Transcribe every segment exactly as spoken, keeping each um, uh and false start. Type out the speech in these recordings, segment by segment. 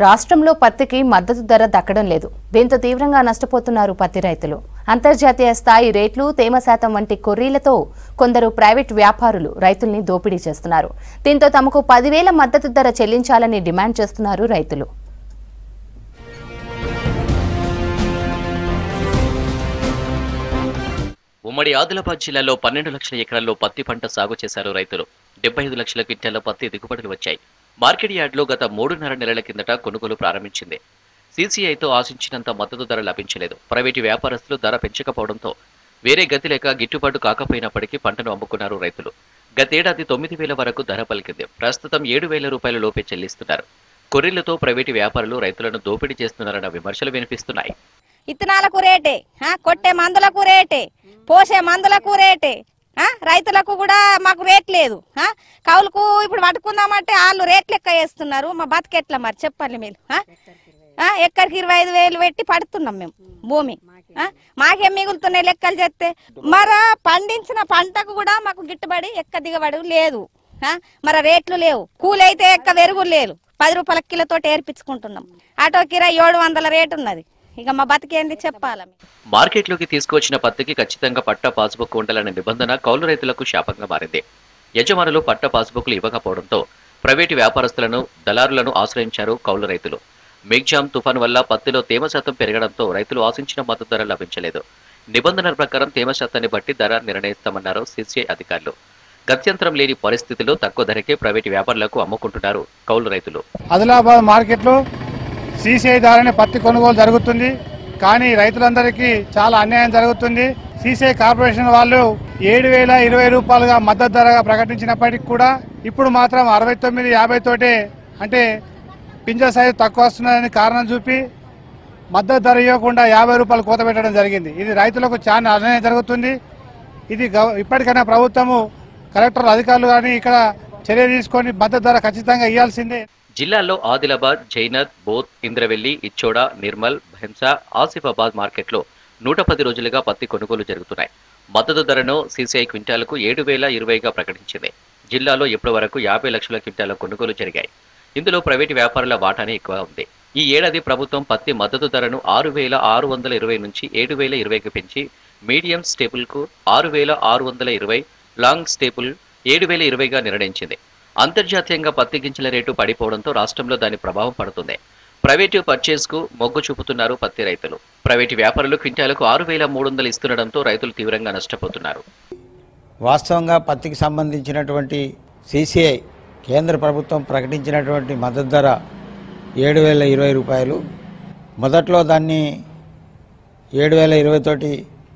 రాష్ట్రంలో పత్తికి మద్దతు ధర దక్కడం లేదు. దీంతో తీవ్రంగా నష్టపోతున్నారు పత్తి రైతులు. అంతర్జాతీయ స్థాయి రేట్లు, తేమ శాతం వంటి కొర్రీలతో కొందరు ప్రైవేట్ వ్యాపారులు రైతుల్ని దోపిడీ చేస్తున్నారు. దీంతో తమకు పదివేల మద్దతు ధర చెల్లించాలని డిమాండ్ చేస్తున్నారు రైతులు. ఉమ్మడి ఆదిలాబాద్ జిల్లాలో పన్నెండు లక్షల ఎకరాల్లో పత్తి పంట సాగు చేశారు రైతులు. డెబ్బై ఐదు లక్షల క్వింటాల పత్తి దిగుబడులు వచ్చాయి. మార్కెట్ యార్డ్లో గత మూడున్నర నెలల కిందట కొనుగోలు ప్రారంభించింది. సీసీఐతో ఆశించినంత మద్దతు ధర లభించలేదు. ప్రైవేటు వ్యాపారస్తులు ధర పెంచకపోవడంతో వేరే గతి లేక గిట్టుబాటు కాకపోయినప్పటికీ పంటను అమ్ముకున్నారు రైతులు. గతేడాది తొమ్మిది వేల వరకు ధర పలికింది. ప్రస్తుతం ఏడు వేల రూపాయల లోపే చెల్లిస్తున్నారు. కొర్రీలతో ప్రైవేటు వ్యాపారులు రైతులను దోపిడీ చేస్తున్నారన్న విమర్శలు వినిపిస్తున్నాయి. ఇత్తనాలకు రేటే, కొట్టే మందులకు రేటే, పోసే మందులకు రేటే, రైతులకు కూడా మాకు రేట్ లేదు. కౌలుకు ఇప్పుడు పట్టుకుందామంటే వాళ్ళు రేట్లు లెక్క వేస్తున్నారు. మా బతికెట్లా మరి చెప్పండి మీరు. ఎక్కడికి ఇరవై ఐదు వేలు పెట్టి పడుతున్నాం మేము భూమి. మాకేం మిగులుతున్నాయి లెక్కలు చేస్తే? మరి పండించిన పంటకు కూడా మాకు గిట్టుబడి ఎక్క దిగబడి లేదు. మరి రేట్లు లేవు. కూలి అయితే ఎక్క వెరుగు లేదు. పది రూపాయల కిలోతో ఏర్పించుకుంటున్నాం. ఆటో కిరాయి ఏడు వందల రేటు ఉన్నది. ఇక మా బతికేంది చెప్పాలి. మార్కెట్లోకి తీసుకొచ్చిన పత్తికి ఖచ్చితంగా పట్టా పాస్బుక్ ఉండాలనే నిబంధన కౌలు రైతులకు శాపంగా మారింది. యజమానులు పట్టా పాస్బుక్లు ఇవ్వకపోవడంతో ప్రైవేటు వ్యాపారస్తులను, దళారులను ఆశ్రయించారు కౌలు రైతులు. మేఘ్జామ్ తుఫాన్ వల్ల పత్తిలో తేమ శాతం పెరగడంతో రైతులు ఆశించిన మద్దతు ధర లభించలేదు. నిబంధనల ప్రకారం తేమ శాతాన్ని బట్టి ధర నిర్ణయిస్తామన్నారు సీసీఐ అధికారులు. గత్యంతరం లేని పరిస్థితిలో తక్కువ ధరకే ప్రైవేటు వ్యాపారులకు అమ్ముకుంటున్నారు కౌలు రైతులు. ఆదిలాబాద్ మార్కెట్లో సీసీఐ ద్వారానే పత్తి కొనుగోలు జరుగుతుంది. కానీ రైతులందరికీ చాలా అన్యాయం జరుగుతుంది. సీసీఐ కార్పొరేషన్ వాళ్ళు ఏడు వేల ఇరవై రూపాయలుగా మద్దతు ధరగా ప్రకటించినప్పటికీ కూడా ఇప్పుడు మాత్రం అరవై తొమ్మిది యాభై తోటే, అంటే పింజ సైజు తక్కువ వస్తున్నదని కారణం చూపి మద్దతు ధర ఇవ్వకుండా యాభై రూపాయలు కోత పెట్టడం జరిగింది. ఇది రైతులకు చాలా అన్యాయం జరుగుతుంది. ఇది ఇప్పటికైనా ప్రభుత్వము, కలెక్టర్ అధికారులు కానీ ఇక్కడ చర్య తీసుకొని మద్దతు ధర ఖచ్చితంగా ఇవ్వాల్సిందే. జిల్లాలో ఆదిలాబాద్, జైనత్, బోత్, ఇంద్రవెల్లి, ఇచ్చోడ, నిర్మల్, భెంసా, ఆసిఫాబాద్ మార్కెట్లో నూట పది రోజులుగా పత్తి కొనుగోలు జరుగుతున్నాయి. మద్దతు ధరను సీసీఐ క్వింటాలకు ఏడు వేల ఇరవైగా ప్రకటించింది. జిల్లాలో ఇప్పటి వరకు యాభై లక్షల క్వింటాల కొనుగోలు జరిగాయి. ఇందులో ప్రైవేటు వ్యాపారుల వాటానే ఎక్కువ ఉంది. ఈ ఏడాది ప్రభుత్వం పత్తి మద్దతు ధరను ఆరు వేల ఆరు వందల ఇరవై నుంచి ఏడు వేల ఇరవైకి పెంచి మీడియం స్టేపుల్కు ఆరు వేల ఆరు వందల ఇరవై, లాంగ్ స్టేపుల్ ఏడు వేల ఇరవైగా నిర్ణయించింది. అంతర్జాతీయంగా పత్తి గింజల రేటు పడిపోవడంతో రాష్ట్రంలో దాని ప్రభావం పడుతుంది. ప్రైవేటు పర్చేస్కు మొగ్గు చూపుతున్నారు పత్తి రైతులు. ప్రైవేటు వ్యాపారులు క్వింటాలకు ఆరు వేల మూడు వందలు ఇస్తుండడంతో రైతులు తీవ్రంగా నష్టపోతున్నారు. వాస్తవంగా పత్తికి సంబంధించినటువంటి సీసీఐ కేంద్ర ప్రభుత్వం ప్రకటించినటువంటి మద్దతు ధర ఏడు వేల ఇరవై రూపాయలు. మొదట్లో దాన్ని ఏడు వేల ఇరవై తోటి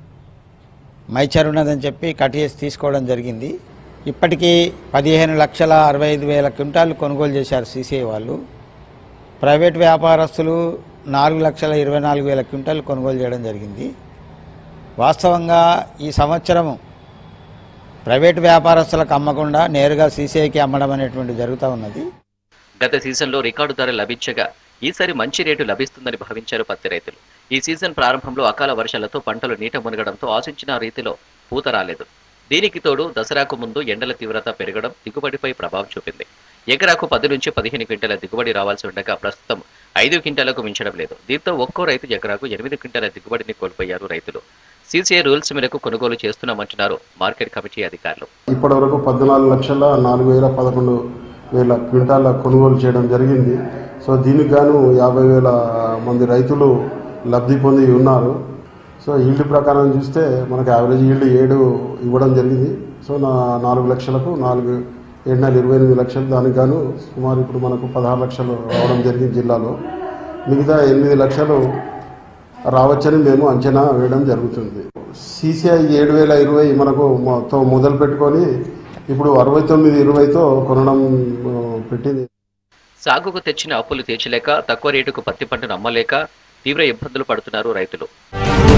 మైచర్ ఉన్నదని చెప్పి కట్ చేసి తీసుకోవడం జరిగింది. ఇప్పటికీ పదిహేను లక్షల అరవై ఐదు వేల క్వింటాలు కొనుగోలు చేశారు సీసీఐ వాళ్ళు. ప్రైవేట్ వ్యాపారస్తులు నాలుగు లక్షల ఇరవై నాలుగు వేల క్వింటాలు కొనుగోలు చేయడం జరిగింది. వాస్తవంగా ఈ సంవత్సరము ప్రైవేటు వ్యాపారస్తులకు అమ్మకుండా నేరుగా సీసీఐకి అమ్మడం అనేటువంటి జరుగుతూ ఉన్నది. గత సీజన్లో రికార్డు ధర లభించగా ఈసారి మంచి రేటు లభిస్తుందని భావించారు పత్తి రైతులు. ఈ సీజన్ ప్రారంభంలో అకాల వర్షాలతో పంటలు నీట మునగడంతో ఆశించిన రీతిలో పూత రాలేదు. దీనికి తోడు దసరాకు ముందు ఎండల తీవ్రత పెరగడం దిగుబడిపై ప్రభావం చూపింది. ఎకరాకు పది నుంచి పదిహేను క్వింటాల దిగుబడి రావాల్సి ఉండగా ప్రస్తుతం ఐదు క్వింటాలకు మించడం లేదు. దీంతో ఒక్కో రైతు ఎకరాకు ఎనిమిది క్వింటాల దిగుబడిని కోల్పోయారు రైతులు. సీసీఐ రూల్స్ మేరకు కొనుగోలు చేస్తున్నామంటున్నారు మార్కెట్ కమిటీ అధికారులు. ఇప్పటి వరకు పద్నాలుగు లక్షల నాలుగు వేల పదకొండు వేల క్వింటాల కొనుగోలు చేయడం జరిగింది. సో దీనికి గాను యాభై వేల మంది రైతులు లబ్ధి పొంది ఉన్నారు. సో ఈల్డ్ ప్రకారం చూస్తే మనకు యావరేజ్ ఈల్డ్ ఏడు ఇవ్వడం జరిగింది. సో నా నాలుగు లక్షలకు నాలుగు ఏడు నెలలు ఇరవై ఎనిమిది లక్షలు దానికి గాను సుమారు ఇప్పుడు మనకు పదహారు లక్షలు రావడం జరిగింది జిల్లాలో. మిగతా ఎనిమిది లక్షలు రావచ్చని మేము అంచనా వేయడం జరుగుతుంది. సీసీఐ ఏడు వేల ఇరవై మనకు మొత్తం మొదలు పెట్టుకొని ఇప్పుడు అరవై తొమ్మిది ఇరవైతో కొనడం పెట్టింది. సాగుకు తెచ్చిన అప్పులు తీర్చలేక తక్కువ రేటుకు పత్తి పంటను అమ్మలేక తీవ్ర ఇబ్బందులు పడుతున్నారు రైతులు.